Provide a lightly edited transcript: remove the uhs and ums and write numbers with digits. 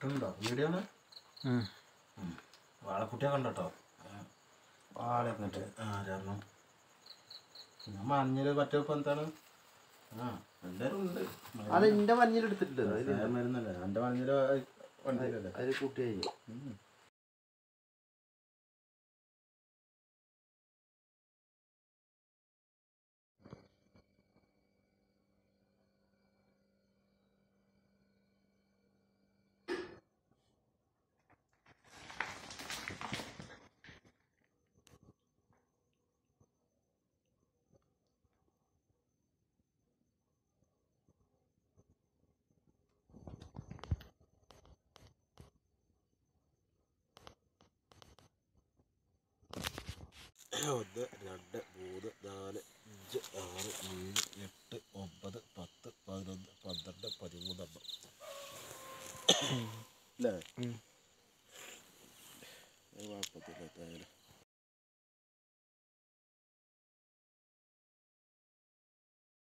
കിട്ടുന്നുണ്ടോ വീഡിയോ? വാഴക്കുട്ടിയെ കണ്ടോ? വാഴ എന്നിട്ട് ആരായിരുന്നു മഞ്ഞൾ പറ്റപ്പോൾ എന്താണ്? എല്ലാവരും ഉണ്ട്. അത് എൻ്റെ മഞ്ഞൾ എടുത്തിട്ടില്ല. മരുന്നല്ലേ എൻ്റെ മഞ്ഞൾ വണ്ടിയിലല്ലേ അത് കൂട്ടിയായി. ഒന്ന് രണ്ട് മൂന്ന് നാല് അഞ്ച് ആറ് ഏഴ് എട്ട് ഒമ്പത് 10 11 12 13 അല്ലേ? കുഴപ്പത്തില്ല.